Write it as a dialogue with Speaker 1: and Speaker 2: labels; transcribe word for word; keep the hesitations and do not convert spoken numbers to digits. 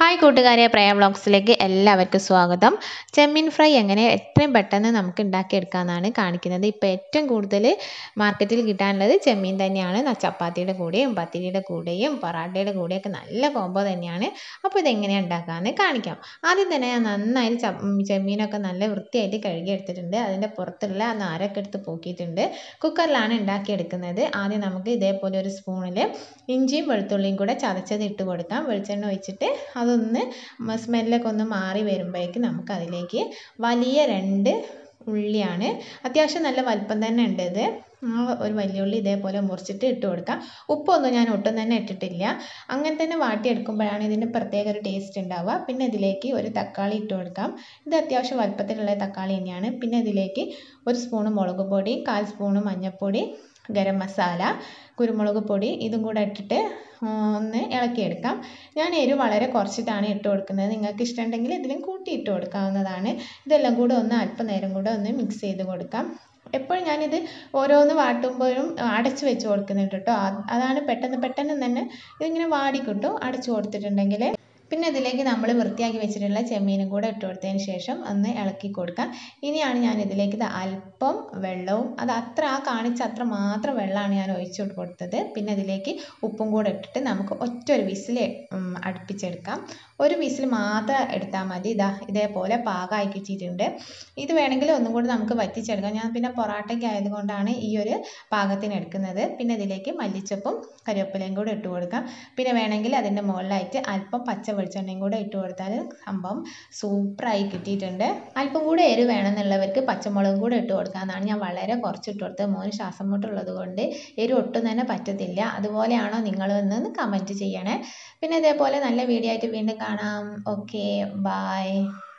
Speaker 1: Hi കൂട്ടുകാരെ, പ്രയ വ്ളോഗ്സിലേക്ക് എല്ലാവർക്കും സ്വാഗതം. ചെമ്മീൻ ഫ്രൈ എങ്ങനെ എത്രയും പെട്ടെന്ന് നമുക്ക് ഉണ്ടാക്കിയെടുക്കാമെന്നാണ് കാണിക്കുന്നത്. ഇപ്പോൾ ഏറ്റവും കൂടുതൽ മാർക്കറ്റിൽ കിട്ടാനുള്ളത് ചെമ്മീൻ തന്നെയാണ്. ചപ്പാത്തിയുടെ കൂടെയും പത്തിരിയുടെ കൂടെയും പൊറാട്ടയുടെ കൂടെയൊക്കെ നല്ല കോംബോ തന്നെയാണ്. അപ്പോൾ ഇതെങ്ങനെയാണ് ഉണ്ടാക്കാമെന്ന് കാണിക്കാം. ആദ്യം തന്നെ ഞാൻ നന്നായി ചെമ്മീനൊക്കെ നല്ല വൃത്തിയായിട്ട് കഴുകിയെടുത്തിട്ടുണ്ട്. അതിൻ്റെ പുറത്തുള്ള ആ നാരൊക്കെ എടുത്ത് പോക്കിയിട്ടുണ്ട്. കുക്കറിലാണ് ഉണ്ടാക്കിയെടുക്കുന്നത്. ആദ്യം നമുക്ക് ഇതേപോലെ ഒരു സ്പൂണിൽ ഇഞ്ചിയും വെളുത്തുള്ളിയും കൂടെ ചതച്ചത് ഇട്ട് കൊടുക്കാം. വെളിച്ചെണ്ണ ഒഴിച്ചിട്ട് അതൊന്ന് സ്മെല്ലൊക്കെ ഒന്ന് മാറി വരുമ്പോഴേക്ക് നമുക്ക് അതിലേക്ക് വലിയ രണ്ട് ഉള്ളിയാണ്, അത്യാവശ്യം നല്ല വലിപ്പം തന്നെ ഉണ്ട് ഇത്. ഒരു വലിയ ഉള്ളി ഇതേപോലെ മുറിച്ചിട്ട് ഇട്ട് കൊടുക്കാം. ഉപ്പൊന്നും ഞാൻ ഒട്ടും തന്നെ ഇട്ടിട്ടില്ല. അങ്ങനെ തന്നെ വാട്ടിയെടുക്കുമ്പോഴാണ് ഇതിന് പ്രത്യേക ഒരു ടേസ്റ്റ് ഉണ്ടാവുക. പിന്നെ ഇതിലേക്ക് ഒരു തക്കാളി ഇട്ട് കൊടുക്കാം. ഇത് അത്യാവശ്യം വലിപ്പത്തിലുള്ള തക്കാളി തന്നെയാണ്. പിന്നെ ഇതിലേക്ക് ഒരു സ്പൂണ് മുളക് പൊടി, കാൽ സ്പൂണ് മഞ്ഞൾപ്പൊടി, ഗരം മസാല, കുരുമുളക് പൊടി ഇതും കൂടെ ഇട്ടിട്ട് ഒന്ന് ഇളക്കിയെടുക്കാം. ഞാൻ എരിവ് വളരെ കുറച്ചിട്ടാണ് ഇട്ട് കൊടുക്കുന്നത്. നിങ്ങൾക്ക് ഇഷ്ടമുണ്ടെങ്കിൽ ഇതിലും കൂട്ടി ഇട്ട് കൊടുക്കാവുന്നതാണ്. ഇതെല്ലാം കൂടെ ഒന്ന് അല്പനേരം കൂടെ ഒന്ന് മിക്സ് ചെയ്ത് കൊടുക്കാം. എപ്പോഴും ഞാനിത് ഓരോന്ന് വാട്ടുമ്പോഴും അടച്ച് വെച്ച് കൊടുക്കുന്നുണ്ട് കേട്ടോ. അതാണ് പെട്ടെന്ന് പെട്ടെന്ന് തന്നെ ഇതിങ്ങനെ വാടി കിട്ടും അടച്ചു കൊടുത്തിട്ടുണ്ടെങ്കിൽ. പിന്നെ ഇതിലേക്ക് നമ്മൾ വൃത്തിയാക്കി വെച്ചിട്ടുള്ള ചെമ്മീനും കൂടെ ഇട്ട് കൊടുത്തതിന് ശേഷം ഒന്ന് ഇളക്കി കൊടുക്കാം. ഇനിയാണ് ഞാൻ ഇതിലേക്ക് അല്പം വെള്ളവും, അത് അത്ര ആ കാണിച്ച അത്ര മാത്രം വെള്ളമാണ് ഞാൻ ഒഴിച്ചു കൊടുത്തത്. പിന്നെ ഇതിലേക്ക് ഉപ്പും കൂടെ ഇട്ടിട്ട് നമുക്ക് ഒറ്റ ഒരു വിസിൽ അടുപ്പിച്ചെടുക്കാം. ഒരു വിസിൽ മാത്രം എടുത്താൽ മതി. ഇതാ ഇതേപോലെ പാകമായി കിട്ടിയിട്ടുണ്ട്. ഇത് വേണമെങ്കിൽ ഒന്നും കൂടി നമുക്ക് വറ്റിച്ചെടുക്കാം. ഞാൻ പിന്നെ പൊറാട്ടയ്ക്ക് ആയതുകൊണ്ടാണ് ഈ ഒരു പാകത്തിന് എടുക്കുന്നത്. പിന്നെ ഇതിലേക്ക് മല്ലിച്ചപ്പും കറിവേപ്പിലയും കൂടെ ഇട്ട് കൊടുക്കാം. പിന്നെ വേണമെങ്കിൽ അതിൻ്റെ മുകളിലായിട്ട് അല്പം പച്ച വെളിച്ചെണ്ണയും കൂടെ ഇട്ട് കൊടുത്താൽ സംഭവം സൂപ്പറായി കിട്ടിയിട്ടുണ്ട്. അല്പം കൂടെ എരിവ് വേണമെന്നുള്ളവർക്ക് പച്ചമുളകും കൂടെ ഇട്ട് കൊടുക്കാമെന്നാണ്. ഞാൻ വളരെ കുറച്ച് ഇട്ട് കൊടുത്തത്. മോന് ശ്വാസം മുട്ടുള്ളത് കൊണ്ട് എരിവ് ഒട്ടും തന്നെ പറ്റത്തില്ല. അതുപോലെയാണോ നിങ്ങളെന്ന് കമൻറ്റ് ചെയ്യണേ. പിന്നെ ഇതേപോലെ നല്ല വീഡിയോ ആയിട്ട് വീണ്ടും കാണാം. Okay, by.